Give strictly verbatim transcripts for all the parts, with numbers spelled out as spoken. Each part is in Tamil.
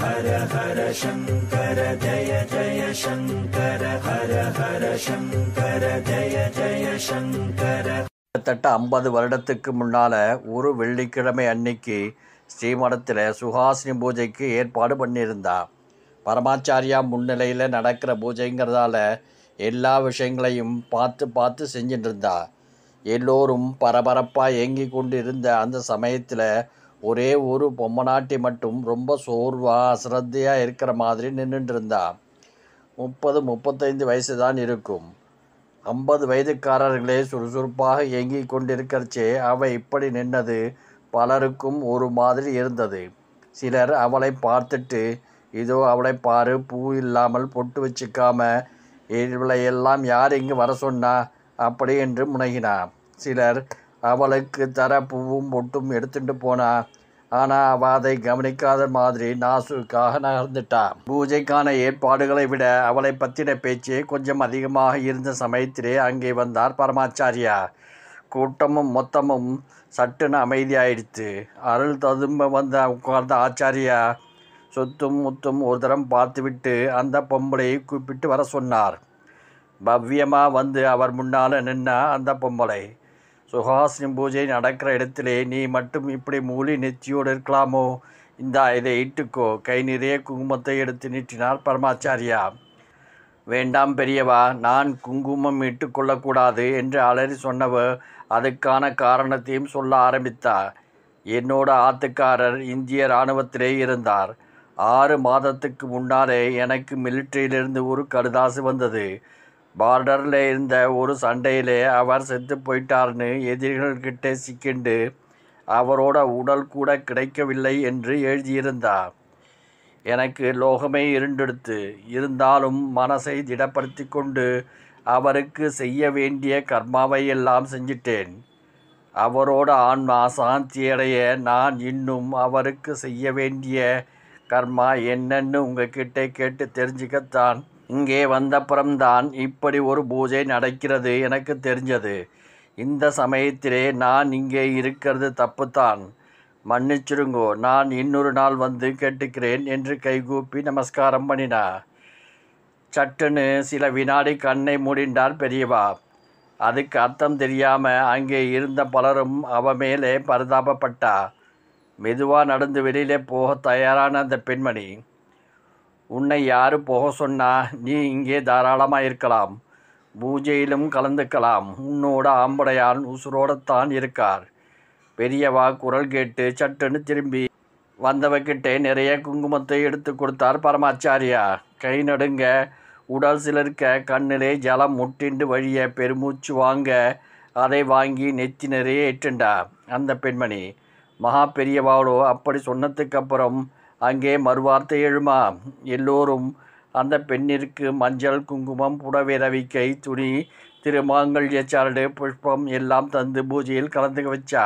ஹர ஹர சங்கர ஜய ஜய சங்கர ஹர ஹர சங்கர ஜய ஜய சங்கர. கிட்டத்தட்ட ஐம்பது வருடத்துக்கு முன்னால் ஒரு வெள்ளிக்கிழமை அன்னைக்கு ஸ்ரீமடத்தில் சுஹாசினி பூஜைக்கு ஏற்பாடு பண்ணியிருந்தா. பரமாச்சாரியா முன்னிலையில் நடக்கிற பூஜைங்கிறதால எல்லா விஷயங்களையும் பார்த்து பார்த்து செஞ்சுட்டு இருந்தா. எல்லோரும் பரபரப்பாக ஏங்கி கொண்டு இருந்த அந்த சமயத்தில் ஒரே ஒரு பொம்மநாட்டி மட்டும் ரொம்ப சோர்வாக அசிரத்தையாக இருக்கிற மாதிரி நின்றுட்டு இருந்தா. முப்பது முப்பத்தைந்து வயசு தான் இருக்கும். ஐம்பது வயதுக்காரர்களே சுறுசுறுப்பாக இயங்கி கொண்டிருக்கிறச்சே அவள் இப்படி நின்னது பலருக்கும் ஒரு மாதிரி இருந்தது. சிலர் அவளை பார்த்துட்டு, இதோ அவளை பாரு, பூ இல்லாமல் பொட்டு வச்சுக்காம இவளையெல்லாம் யார் இங்கு வர சொன்னா அப்படி என்று முனகினா. சிலர் அவளுக்கு தர பூவும் பொட்டும் எடுத்துட்டு போனா. ஆனால் அவள் அதை கவனிக்காத மாதிரி நாசுக்காக நகர்ந்துட்டா. பூஜைக்கான ஏற்பாடுகளை விட அவளை பற்றின பேச்சே கொஞ்சம் அதிகமாக இருந்த சமயத்திலே அங்கே வந்தார் பரமாச்சாரியா. கூட்டமும் மொத்தமும் சட்டுன்னு அமைதியாயிடுச்சு. அருள் ததும்ப வந்த உட்கார்ந்த ஆச்சாரியா சொத்தும் முத்தும் ஒரு தரம் பார்த்துவிட்டு அந்த பொம்பளையை கூப்பிட்டு வர சொன்னார். பவ்யமாக வந்து அவர் முன்னால் நின்னா அந்த பொம்பளை. சுஹாசினி பூஜை நடக்கிற இடத்திலே நீ மட்டும் இப்படி மூலி நெத்தியோடு இருக்கலாமோ? இந்தா இதை இட்டுக்கோ. கை நிறைய குங்குமத்தை எடுத்து நீட்டினார் பரமாச்சாரியா. வேண்டாம் பெரியவா, நான் குங்குமம் இட்டுக்கொள்ளக்கூடாது என்று அலறி சொன்னவர் அதுக்கான காரணத்தையும் சொல்ல ஆரம்பித்தார். என்னோட ஆத்துக்காரர் இந்திய இராணுவத்திலே இருந்தார். ஆறு மாதத்துக்கு முன்னாலே எனக்கு மிலிட்ரியிலிருந்து ஒரு கடுதாசு வந்தது. பார்டரில் இருந்த ஒரு சண்டையிலே அவர் செத்து போயிட்டார்னு எதிரிகள்கிட்ட சிக்கிண்டு அவரோட உடல் கூட கிடைக்கவில்லை என்று எழுதியிருந்தார். எனக்கு லோகமே இருண்டெடுத்து. இருந்தாலும் மனசை திடப்படுத்தி கொண்டு அவருக்கு செய்ய வேண்டிய கர்மாவை எல்லாம் செஞ்சிட்டேன். அவரோட ஆன்மா சாந்தியடைய நான் இன்னும் அவருக்கு செய்ய வேண்டிய கர்மா என்னன்னு உங்ககிட்ட கேட்டு தெரிஞ்சுக்கத்தான் இங்கே வந்தப்புறம்தான் இப்படி ஒரு பூஜை நடக்கிறது எனக்கு தெரிஞ்சது. இந்த சமயத்திலே நான் இங்கே இருக்கிறது தப்புத்தான், மன்னிச்சிருங்கோ. நான் இன்னொரு நாள் வந்து கேட்டுக்கிறேன் என்று கைகூப்பி நமஸ்காரம் பண்ணினா. சட்டுன்னு சில வினாடி கண்ணை மூடிண்டார் பெரியவா. அதுக்கு அர்த்தம் தெரியாமல் அங்கே இருந்த பலரும் அவ மேலே பரிதாபப்பட்டா. மெதுவாக நடந்து வெளியிலே போக தயாரான அந்த பெண்மணி, உன்னை யாரு போக சொன்னா? நீ இங்கே தாராளமாக இருக்கலாம், பூஜையிலும் கலந்துக்கலாம். உன்னோட ஆம்படையான் உசுரோடத்தான் இருக்கார். பெரியவா குரல் கேட்டு சட்டுன்னு திரும்பி வந்தவக்கிட்டே நிறைய குங்குமத்தை எடுத்து கொடுத்தார் பரமாச்சாரியா. கை நடுங்க, உடல் சிலர்க்க, கண்ணிலே ஜலம் முட்டிண்டு வழிய பெருமூச்சு வாங்க அதை வாங்கி நெத்தி நிறைய ஏற்றுண்டா அந்த பெண்மணி. மகா பெரியவாளோ அப்படி சொன்னதுக்கு அப்புறம் அங்கே மறுவார்த்தை எழுமா. எல்லோரும் அந்த பெண்ணிற்கு மஞ்சள், குங்குமம், புடவை, ரவிக்கை, துணி, திருமாங்கல்ய சரடு, புஷ்பம் எல்லாம் தந்து பூஜையில் கலந்து வச்சா.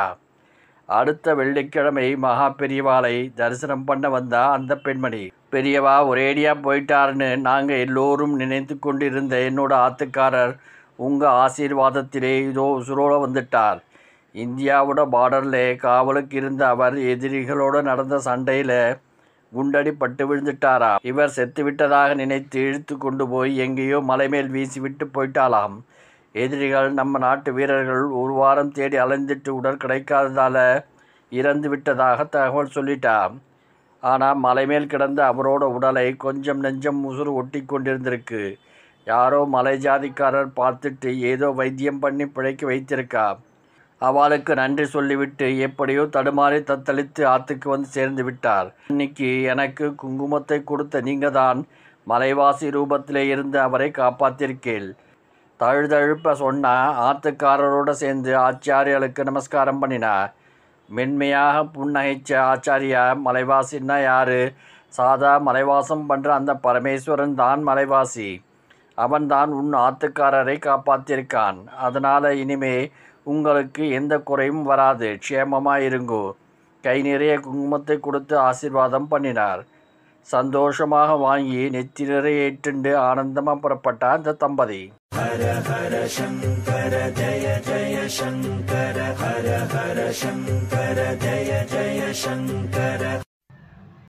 அடுத்த வெள்ளிக்கிழமை மகா பெரியவாளை தரிசனம் பண்ண வந்தா அந்த பெண்மணி. பெரியவா ஒரேடியாக போயிட்டாருன்னு நாங்கள் எல்லோரும் நினைத்து கொண்டிருந்த என்னோட ஆத்துக்காரர் உங்கள் ஆசீர்வாதத்திலே இதோ உசுரோடு வந்துட்டார். இந்தியாவோட பார்டரில் காவலுக்கு இருந்த அவர் எதிரிகளோடு நடந்த சண்டையில் குண்டடி பட்டு விழுந்துட்டாரா. இவர் செத்து விட்டதாக நினைத்து இழுத்து கொண்டு போய் எங்கேயோ மலை மேல் வீசி விட்டு போயிட்டாலாம். எதிரிகள் நம்ம நாட்டு வீரர்கள் ஒரு வாரம் தேடி அலைந்துட்டு உடல் கிடைக்காததால் இறந்து விட்டதாக தகவல் சொல்லிட்டா. ஆனால் மலை மேல் கிடந்த அவரோட உடலை கொஞ்சம் நெஞ்சம் உசுறு ஒட்டி கொண்டிருந்திருக்கு. யாரோ மலை ஜாதிக்காரர் பார்த்துட்டு ஏதோ வைத்தியம் பண்ணி பிழைக்க வைத்திருக்கா. அவளுக்கு நன்றி சொல்லிவிட்டு எப்படியோ தடுமாறி தத்தளித்து ஆற்றுக்கு வந்து சேர்ந்து விட்டார். இன்னைக்கு எனக்கு குங்குமத்தை கொடுத்த நீங்கள் தான் மலைவாசி ரூபத்திலே இருந்து அவரை காப்பாற்றிருக்கேள். தழுதழுப்ப சொன்ன ஆத்துக்காரரோடு சேர்ந்து ஆச்சாரியாளுக்கு நமஸ்காரம் பண்ணினா. மென்மையாக புன்னகைச்ச ஆச்சாரியா, மலைவாசின்னா யாரு? சாதா மலைவாசம் பண்ணுற அந்த பரமேஸ்வரன் தான் மலைவாசி. அவன் தான் உன் ஆத்துக்காரரை காப்பாற்றிருக்கான். அதனால் இனிமே உங்களுக்கு எந்த குறையும் வராது, க்ஷேமமாக இருங்கோ. கை நிறைய குங்குமத்தை கொடுத்து ஆசீர்வாதம் பண்ணினார். சந்தோஷமாக வாங்கி நெத்தி நிறைய ஏற்றுண்டு ஆனந்தமாக புறப்பட்ட அந்த தம்பதி. ஹர ஹர சங்கர ஜய ஜய சங்கர ஹர ஹர சங்கர ஜய ஜய சங்கர.